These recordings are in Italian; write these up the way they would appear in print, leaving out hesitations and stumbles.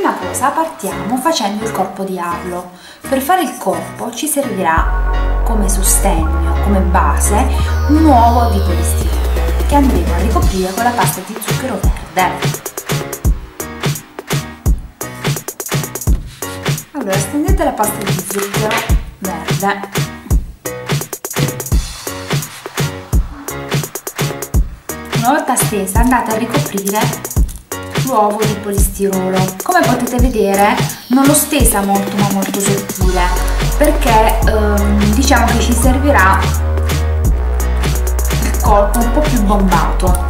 prima cosa partiamo facendo il corpo di Arlo. Per fare il corpo ci servirà come sostegno, come base, un uovo di polistirolo che andremo a ricoprire con la pasta di zucchero verde. Allora, stendete la pasta di zucchero verde. Una volta stesa andate a ricoprire l'uovo di polistirolo. Come potete vedere non l'ho stesa molto ma molto sottile, perché diciamo che ci servirà il corpo un po' più bombato.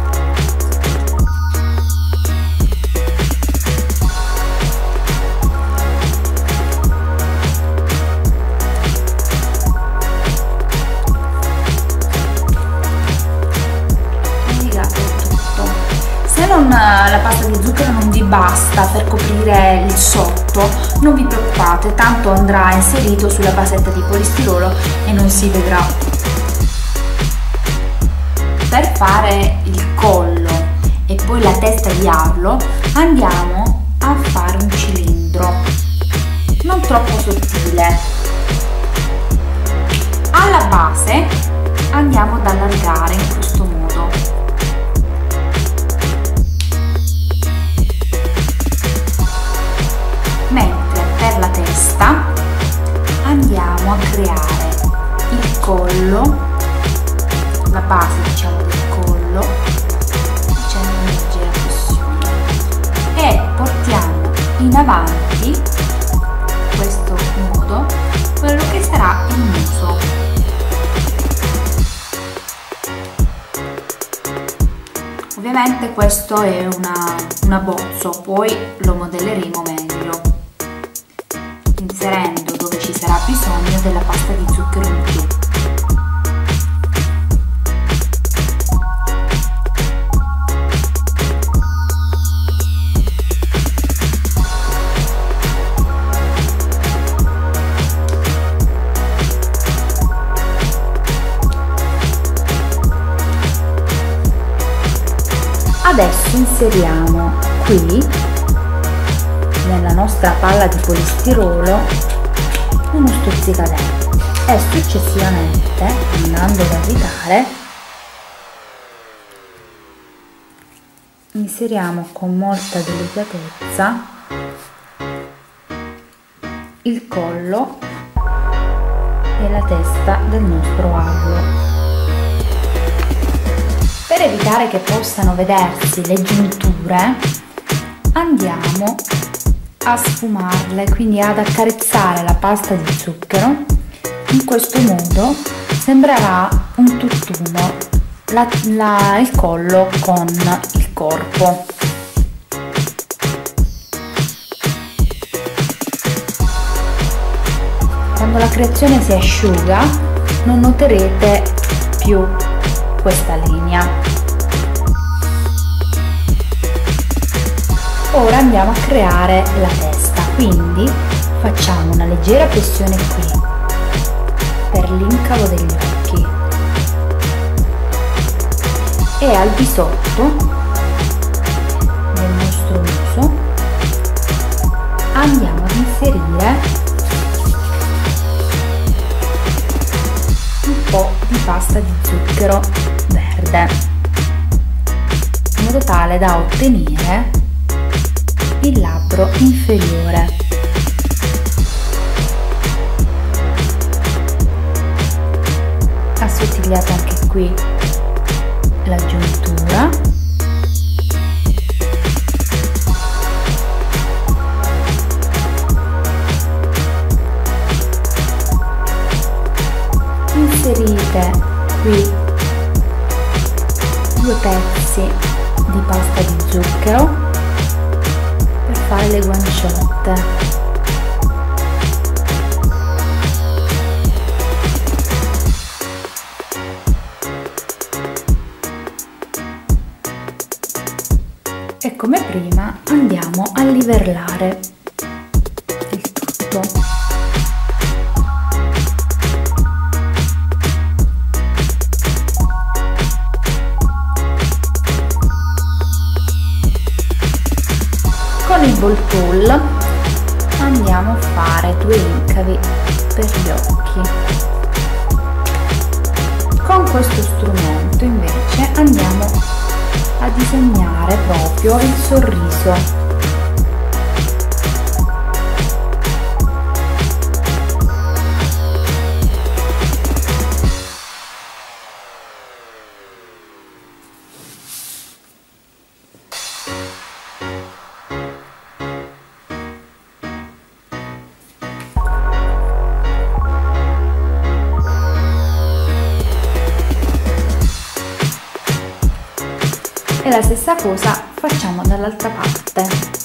La pasta di zucchero non vi basta per coprire il sotto, non vi preoccupate, tanto andrà inserito sulla basetta di polistirolo e non si vedrà. Per fare il collo e poi la testa di Arlo andiamo a fare un cilindro non troppo sottile. Alla base andiamo ad allargare in questo modo. Mentre per la testa andiamo a creare il collo, la base diciamo del collo, facendo una leggera pressione e portiamo in avanti in questo modo quello che sarà il muso. Ovviamente questo è un abbozzo, poi lo modelleremo meglio, inserendo dove ci sarà bisogno della pasta di zucchero in più. Adesso inseriamo qui nella nostra palla di polistirolo uno stuzzicadenti e successivamente, andando ad avvitare, inseriamo con molta delicatezza il collo e la testa del nostro Arlo. Per evitare che possano vedersi le giunture andiamo a sfumarle, quindi ad accarezzare la pasta di zucchero. In questo modo sembrerà un tutt'uno il collo con il corpo. Quando la creazione si asciuga non noterete più questa linea. Ora andiamo a creare la testa, quindi facciamo una leggera pressione qui per l'incavo degli occhi e al di sotto del nostro muso andiamo ad inserire un po' di pasta di zucchero verde in modo tale da ottenere il labbro inferiore. Assottigliate anche qui la giuntura. Inserite qui 2 pezzi di pasta di zucchero per fare le guanciotte. E come prima andiamo a livellare il tutto. Con il ball tool andiamo a fare 2 incavi per gli occhi. Con questo strumento invece andiamo a disegnare proprio il sorriso. E la stessa cosa facciamo dall'altra parte.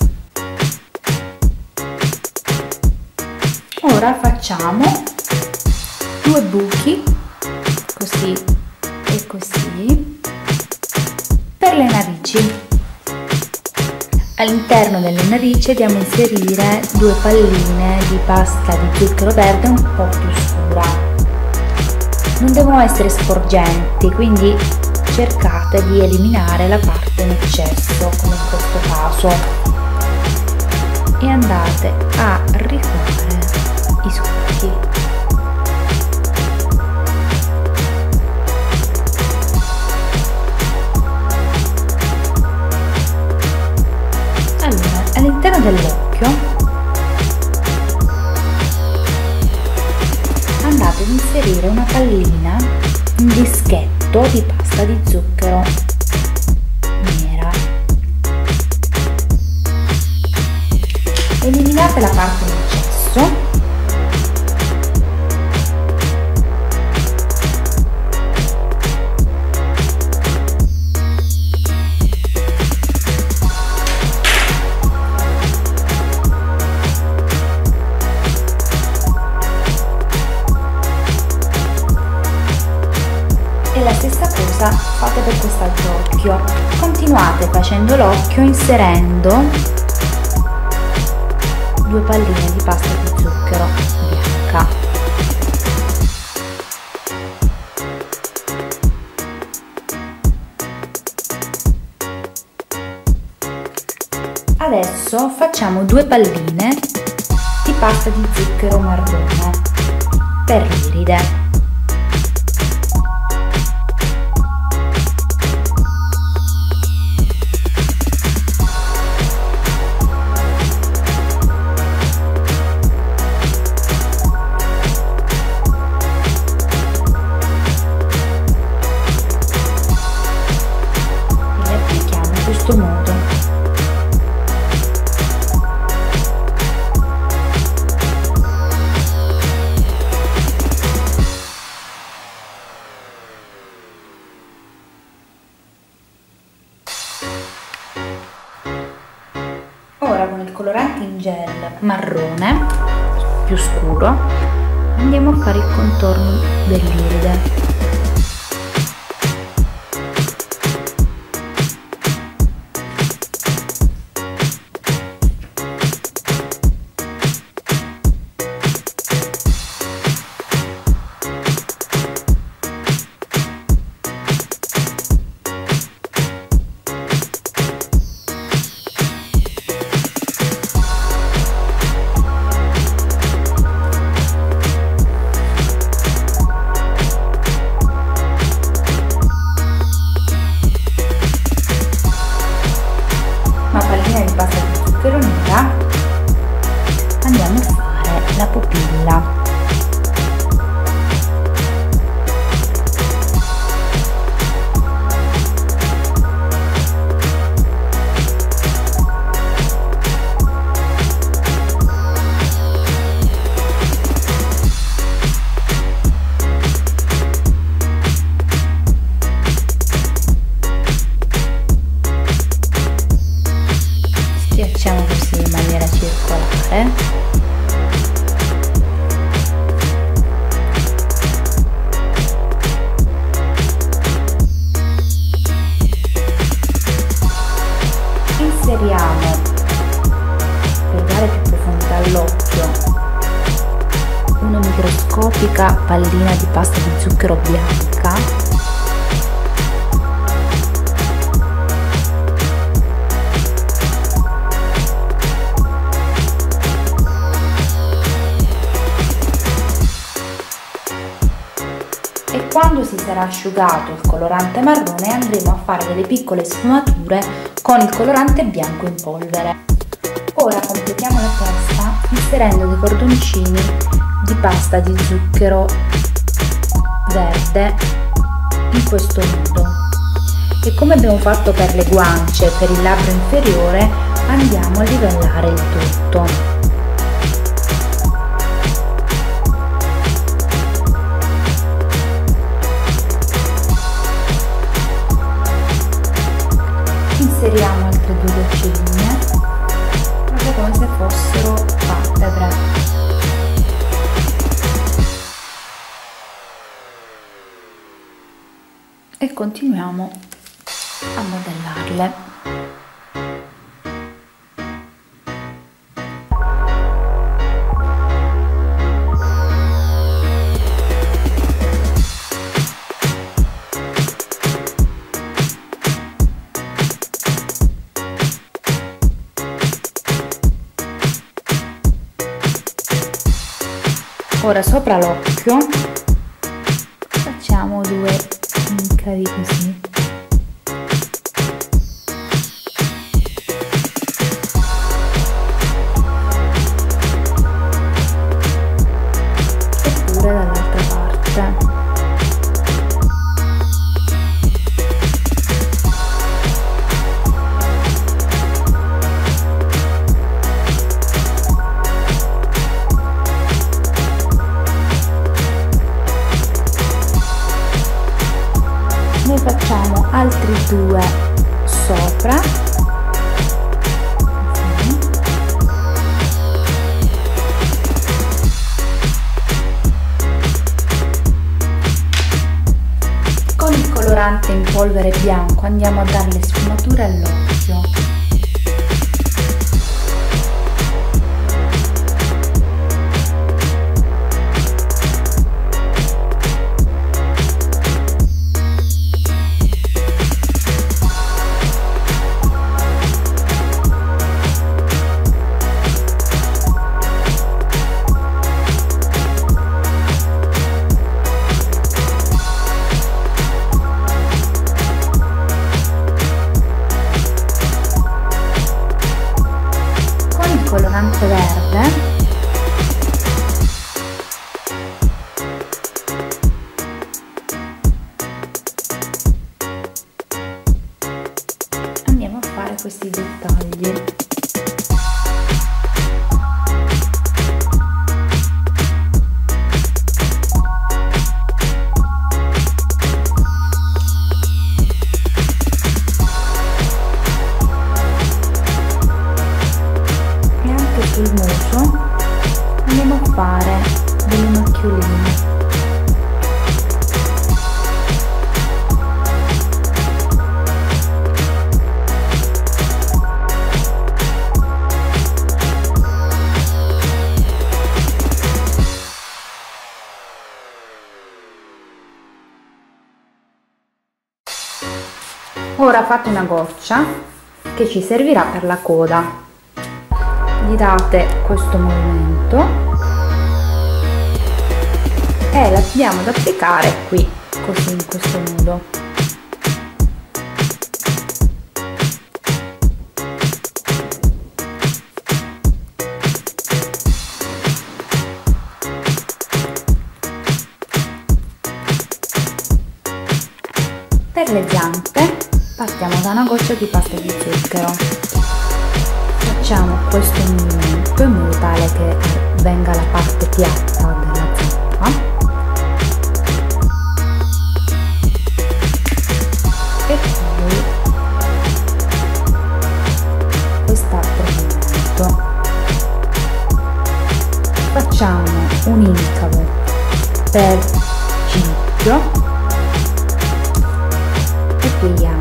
Ora facciamo 2 buchi, così e così, per le narici. All'interno delle narici andiamo a inserire 2 palline di pasta di zucchero verde un po' più scura. Non devono essere sporgenti, quindi cercate di eliminare la parte in eccesso, come in questo caso, e andate a rifare i succhi. Allora, all'interno dell'occhio andate ad inserire una pallina, un dischetto di pasta di zucchero nera. Eliminate la parte in eccesso . E la stessa cosa fate per quest'altro occhio. Continuate facendo l'occhio inserendo 2 palline di pasta di zucchero bianca. Adesso facciamo 2 palline di pasta di zucchero marrone per l'iride. Questo modo. Ora con il colorante in gel marrone più scuro andiamo a fare il contorno dell'iride. Nera andiamo a fare la pupilla. Schiacciamo così in maniera circolare. Inseriamo, per dare più profondità all'occhio, una microscopica pallina di pasta di zucchero bianca . Quando si sarà asciugato il colorante marrone andremo a fare delle piccole sfumature con il colorante bianco in polvere. Ora completiamo la testa inserendo dei cordoncini di pasta di zucchero verde in questo modo, e come abbiamo fatto per le guance e per il labbro inferiore andiamo a livellare il tutto. Inseriamo altre 2 goccioline proprio come se fossero palpebre e continuiamo a modellarle. Ora sopra l'occhio facciamo 2 incavi così. E pure dall'altra parte. Ne facciamo altri 2 sopra, con il colorante in polvere bianco andiamo a dare le sfumature all'occhio. Colorante verde andiamo a fare questi dettagli. Sul muso andiamo a fare delle macchioline. Ora fate una goccia che ci servirà per la coda. Gli date questo movimento e la andiamo ad applicare qui, così, in questo modo. Per le zampe partiamo da una goccia di pasta di zucchero. Facciamo questo movimento in modo tale che venga la parte piatta della zampa e poi quest'altro movimento. Facciamo un incavo per ginocchio e pieghiamo.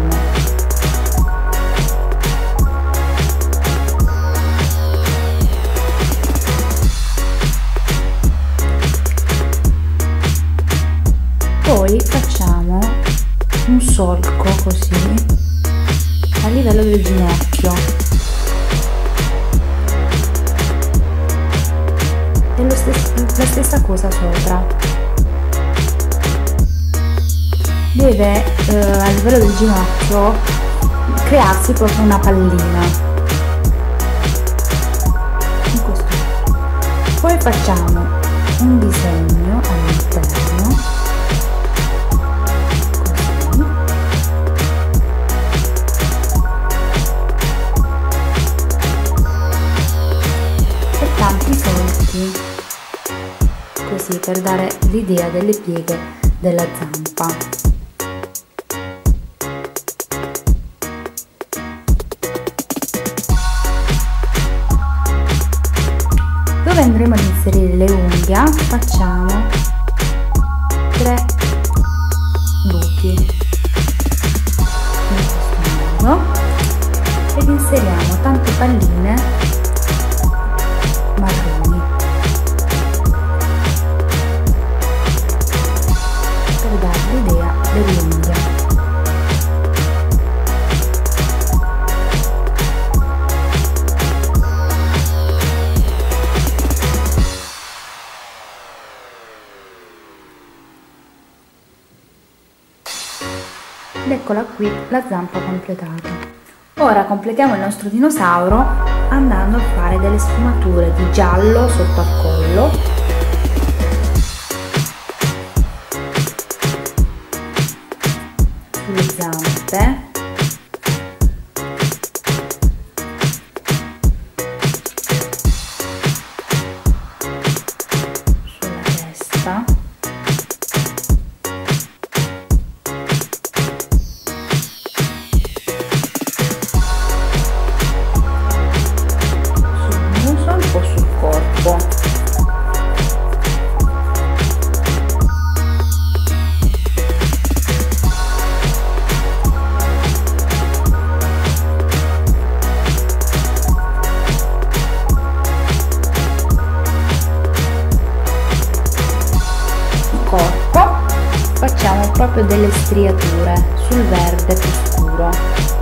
Poi facciamo un solco così a livello del ginocchio e la stessa cosa sopra. deve a livello del ginocchio crearsi proprio una pallina in questo modo. Poi facciamo un disegno all'interno così, e tanti solchi così per dare l'idea delle pieghe della zampa. Dove andremo ad inserire le unghie facciamo 3 buchi in questo modo ed inseriamo tante palline marroni per dare l'idea delle unghie. Ed eccola qui la zampa completata. Ora completiamo il nostro dinosauro andando a fare delle sfumature di giallo sotto al collo, sulle zampe, sulla testa, sul corpo. Il corpo facciamo proprio delle striature sul verde più scuro.